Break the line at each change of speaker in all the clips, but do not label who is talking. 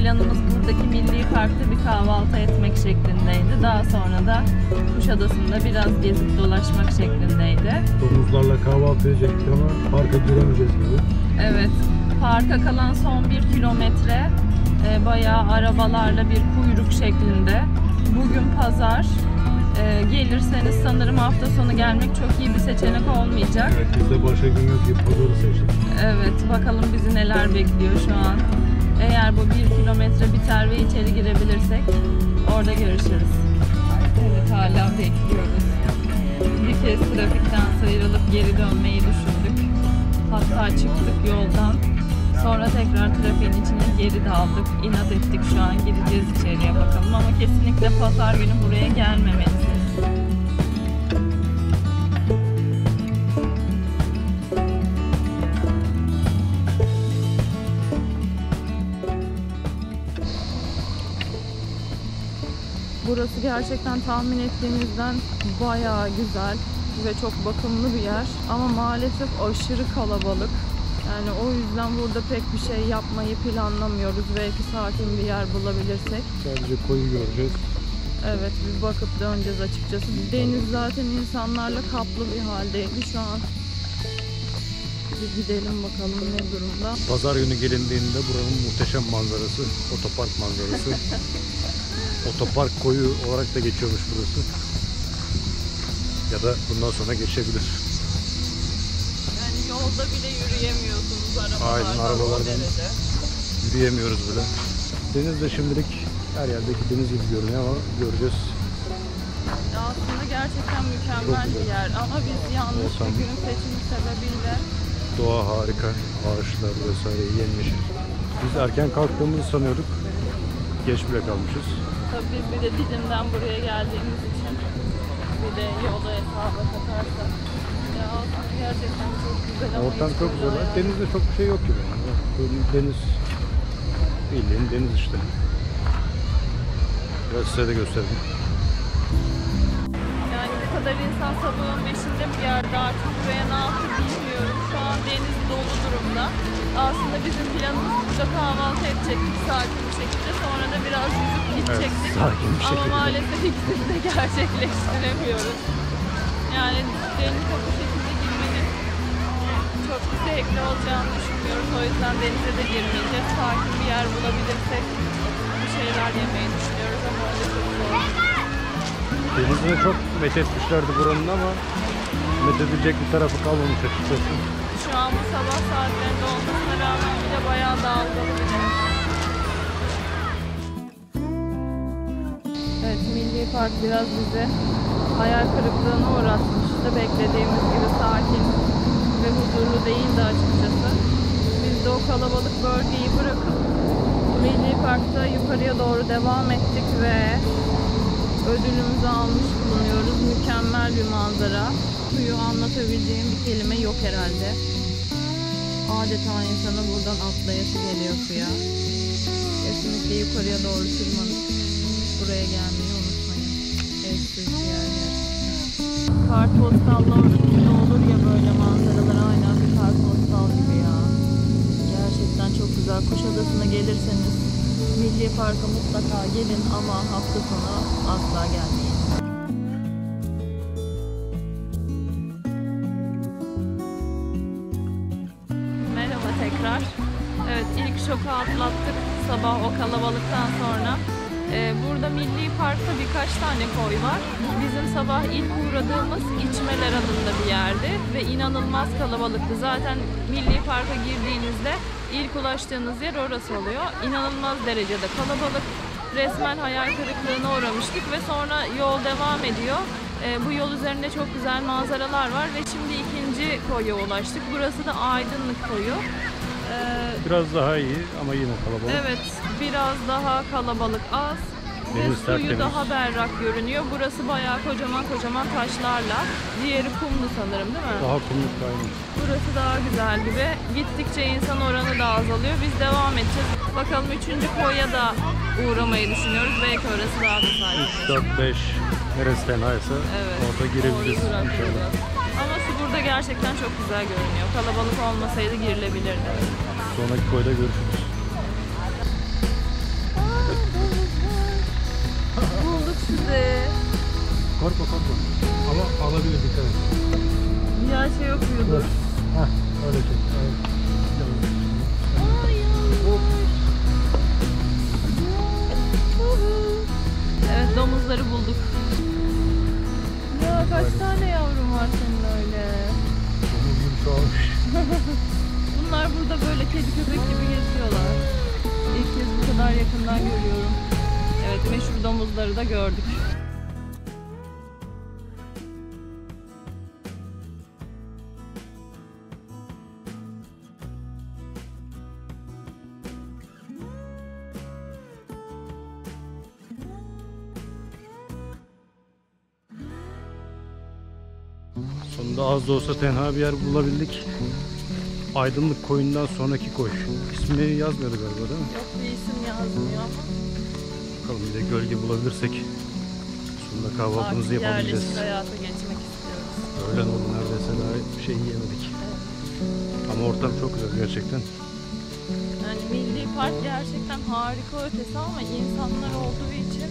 planımız buradaki milli parkta bir kahvaltı etmek şeklindeydi. Daha sonra da Kuşadası'nda biraz gezip dolaşmak şeklindeydi.
Domuzlarla kahvaltı edecektik ama parka giremeyeceğiz gibi.
Evet, parka kalan son 1 kilometre bayağı arabalarla bir kuyruk şeklinde. Bugün pazar. Gelirseniz sanırım hafta sonu gelmek çok iyi bir seçenek olmayacak.
Evet, biz de başka gün yok gibi pazarı seçtik.
Evet, bakalım bizi neler bekliyor şu an. Eğer bu 1 kilometre biter ve içeri girebilirsek orada görüşürüz. Evet, hala bekliyoruz. Bir kez trafikten sıyrılıp geri dönmeyi düşündük. Hatta çıktık yoldan. Sonra tekrar trafiğin içine geri daldık. İnat ettik, şu an gideceğiz içeriye bakalım. Ama kesinlikle pazar günü buraya gelmemelisiniz. Burası gerçekten tahmin ettiğimizden bayağı güzel ve çok bakımlı bir yer. Ama maalesef aşırı kalabalık. Yani o yüzden burada pek bir şey yapmayı planlamıyoruz. Belki sakin bir yer bulabilirsek.
Sadece koyu göreceğiz.
Evet, bir bakıp döneceğiz açıkçası. Deniz zaten insanlarla kaplı bir haldeydi şu an. Bir gidelim bakalım ne durumda.
Pazar günü gelindiğinde buranın muhteşem manzarası, otopark manzarası. Otopark koyu olarak da geçiyormuş burası. Ya da bundan sonra geçebilir.
Yani yolda bile yürüyemiyorsunuz arabalardan.
Aynen, arabalardan yürüyemiyoruz bile. Deniz de şimdilik her yerdeki deniz gibi görünüyor ama göreceğiz.
Aslında gerçekten mükemmel bir yer ama biz yanlış bir gün seçimi sebebiyle.
Doğa harika, ağaçlar vesaire yemyeşil. Biz erken kalktığımızı sanıyorduk. Geç bile kalmışız.
Tabii biz bir de Didim'den buraya geldiğimiz için bir de yolu hesaba katarsak. Ya gerçekten çok güzel ama
Ortam
hiç
çok
burada
güzel.
ya.
Denizde çok bir şey yok gibi. Yani. Deniz, bildiğin deniz işte. Biraz size de göstereyim.
Yani bu kadar insan sabahın 5'inde bir yerde, artık buraya ne yaptı bilmiyorum. Şu an deniz dolu durumda. Aslında bizim planımız burada kahvaltı edecektik sakin bir şekilde. Sonra da biraz yüzüp gidecektik.
Evet, sakin bir şekilde.
Ama maalesef ikisini de gerçekleştiremiyoruz. Yani denize bu şekilde girmenin çok zevkli olacağını düşünmüyoruz. O yüzden denize de girmeyeceğiz. Sakin bir yer bulabilirsek bir şeyler yemeyi düşünüyoruz ama o da çok zor.
Denizini çok methetmişlerdi buranın ama methedilecek bir tarafı kalmamış açıkçası.
Şu an bu sabah saatlerinde olmasına rağmen bile bayağı dalgalı bir deniz. Evet, Milli Park biraz bizi hayal kırıklığına uğratmıştı. Beklediğimiz gibi sakin ve huzurlu değildi açıkçası. Biz de o kalabalık bölgeyi bırakıp Milli Park'ta yukarıya doğru devam ettik ve ödülümüzü almış bulunuyoruz. Mükemmel bir manzara. Suyu anlatabileceğim bir kelime yok herhalde. Adeta insana buradan atlayası geliyor suya. Kesinlikle yukarıya doğru tırmanıp buraya gelmeyi unutmayın. Eşsiz bir yer gerçekten. Kartpostal'la orada olur ya böyle manzaralar, aynen bir kartpostal gibi ya. Gerçekten çok güzel. Kuşadası'na gelirseniz Milli Park'a mutlaka gelin ama hafta sonu asla gelmeyin. Merhaba tekrar. Evet, ilk şoku atlattık sabah o kalabalıktan sonra. Burada Milli Park'ta birkaç tane koy var. Bizim sabah ilk uğradığımız İçmeler adında bir yerdi ve inanılmaz kalabalıktı. Zaten Milli Park'a girdiğinizde ilk ulaştığınız yer orası oluyor. İnanılmaz derecede kalabalık. Resmen hayal kırıklığına uğramıştık ve sonra yol devam ediyor. Bu yol üzerinde çok güzel manzaralar var ve şimdi ikinci koya ulaştık. Burası da Aydınlık Koyu.
Biraz daha iyi ama yine kalabalık.
Evet, biraz daha kalabalık az ve
Deniz
suyu
tertemiz.
daha berrak görünüyor. Burası bayağı kocaman kocaman taşlarla. Diğeri kumlu sanırım, değil mi?
Daha kumluk aynı.
Burası daha güzel gibi. Gittikçe insan oranı da azalıyor. Biz devam edeceğiz. Bakalım 3. koya da uğramayı düşünüyoruz. Belki orası daha da sakin.
3, 4, 5 neresi tenaysa
Evet,
orada girebiliriz
orayı
inşallah.
bırakıyoruz. Ama su burada gerçekten çok güzel görünüyor. Kalabalık olmasaydı girilebilirdi.
Sonraki koyda görüşürüz.
güzel şey yapıyordu.
Hah, öyle çek. Evet.
Ay yavrum. Evet, domuzları bulduk. Ya kaç tane yavrum var senin öyle?
Domuz gibi çoğalmış.
Bunlar burada böyle kedi köpek gibi geziyorlar. İlk kez bu kadar yakından görüyorum. Evet, meşhur domuzları da gördük.
Sonunda az da olsa tenha bir yer bulabildik. Aydınlık koyundan sonraki koy. İsmini yazmıyordu galiba değil mi?
Yok, bir isim yazmıyor ama.
Bakalım bir de gölge bulabilirsek sonunda kahvaltımızı
Artık
yapabileceğiz.
yerleşik hayata geçmek istiyoruz.
Öğlen oldu neredeyse, daha bir şey yiyemedik. Ama ortam çok güzel gerçekten.
Yani milli park gerçekten harika ötesi ama insanlar olduğu için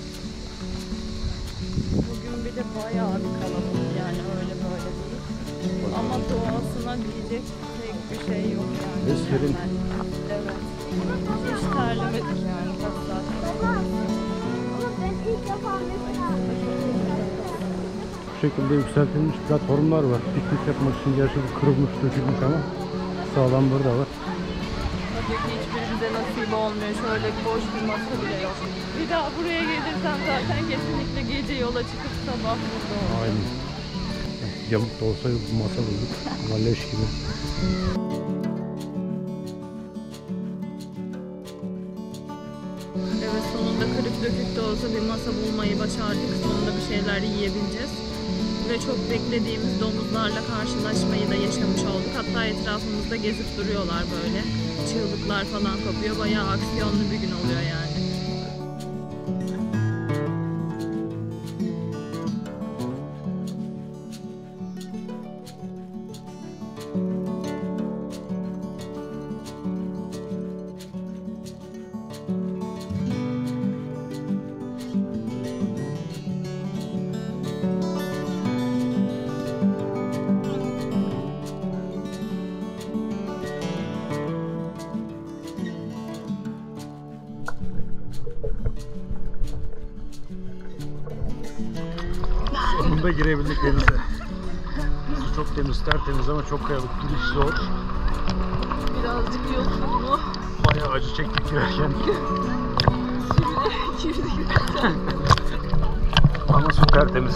bugün bir de bayağı bir kalabalık, yani öyle böyle değil. Ama doğasına diyecek pek bir şey yok yani.
Ve serin.
Evet. Hiç terlemedik yani kaç saat.
Bu şekilde yükseltilmiş platformlar var. Piknik yapmak için, gerçi bu kırılmış, dökülmüş ama sağlam burada var.
Tabii ki hiçbirimize nasip olmuyor. Şöyle boş bir masa bile yok. Bir daha buraya gelirsem zaten kesinlikle gece yola çıkıp sabah burada olacağım.
Aynen. Yamuk da olsa bu masa bulduk. Ama leş gibi.
Evet, sonunda kırık dökük de olsa bir masa bulmayı başardık. Sonunda bir şeyler yiyebileceğiz. Ve çok beklediğimiz domuzlarla karşılaşmayı da yaşamış olduk. Hatta etrafımızda gezip duruyorlar böyle. Çığlıklar falan kopuyor. Bayağı aksiyonlu bir gün oluyor yani.
Sonunda girebildik denize. Su çok temiz, tertemiz ama çok kayalık. Giriş zor.
Birazcık yosunlu.
Bayağı acı çektik girerken. Ama su tertemiz.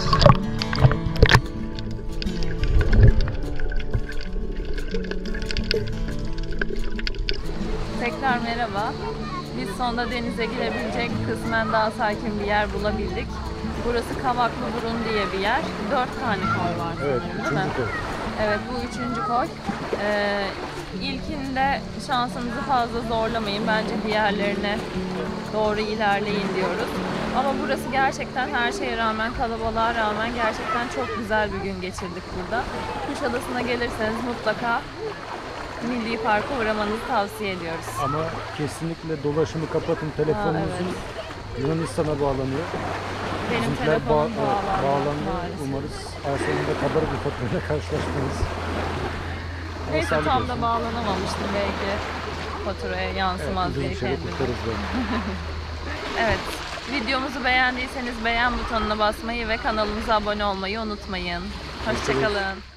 Tekrar merhaba. Biz sonunda denize girebilecek kısmen daha sakin bir yer bulabildik. Burası Kavaklıburun diye bir yer. 4 tane koy var
Evet,
sanırım, değil mi?
3. koy.
Evet, bu 3. koy. İlkinde şansınızı fazla zorlamayın. Bence diğerlerine doğru ilerleyin diyoruz. Ama burası gerçekten her şeye rağmen, kalabalığa rağmen gerçekten çok güzel bir gün geçirdik burada. Kuşadası'na gelirseniz mutlaka Milli Park'a uğramanızı tavsiye ediyoruz.
Ama kesinlikle dolaşımı kapatın. Telefonunuzun Yunanistan'a bağlanıyor.
Benim
Bizimkiler
telefonum
bağlandı.
maalesef.
Umarız ay sonunda kadar bir faturayla karşılaşmayız. Ama
Neyse,
sağlık
tam
olsun.
da bağlanamamıştım, belki faturaya yansımaz
Uzun
diye
süre
kendime.
kurtarız böyle.
Evet, videomuzu beğendiyseniz beğen butonuna basmayı ve kanalımıza abone olmayı unutmayın. Hoşçakalın.